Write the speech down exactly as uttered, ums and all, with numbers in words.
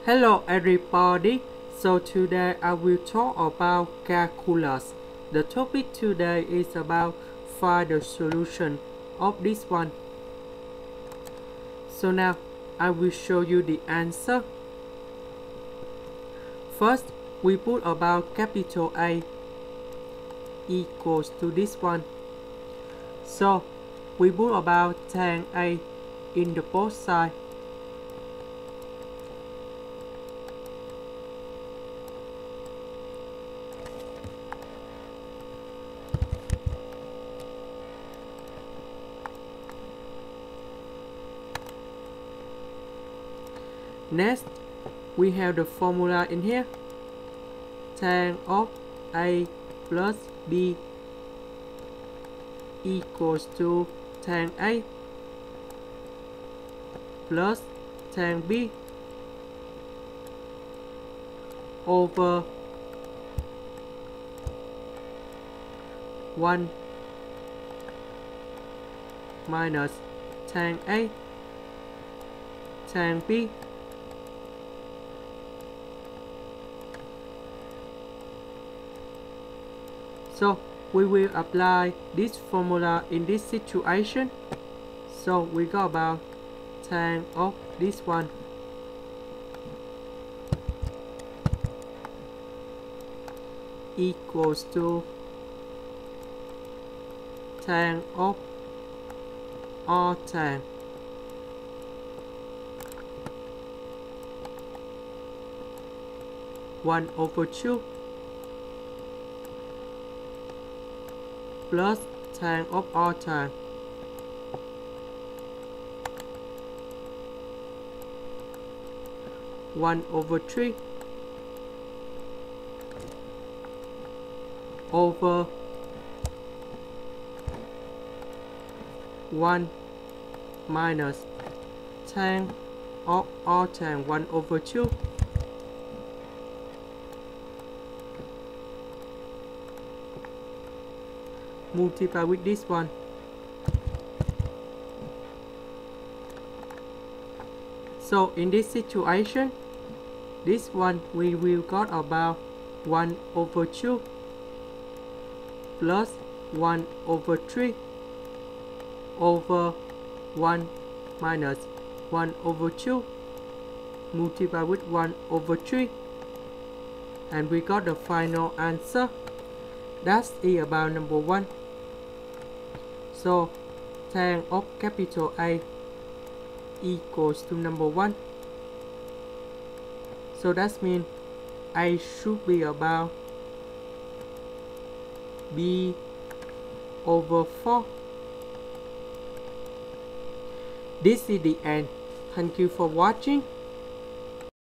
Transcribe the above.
Hello everybody, so today I will talk about calculus. The topic today is about find the solution of this one. So now I will show you the answer. First, we put about capital A equals to this one. So we put about tan A in the both sides. Next, we have the formula in here. Tan of A plus B equals to tan A plus tan B over one minus tan A tan B So we will apply this formula in this situation. So we got about tan of this one equals to tan of R tan one over two plus tan of R tan one over three over one minus tan of R tan one over two multiply with this one. So in this situation, this one we will got about one over two plus one over three over one minus one over two multiply with one over three, and we got the final answer. That's is about number one. So tan of capital A equals to number one. So that means A should be about B over four. This is the end. Thank you for watching.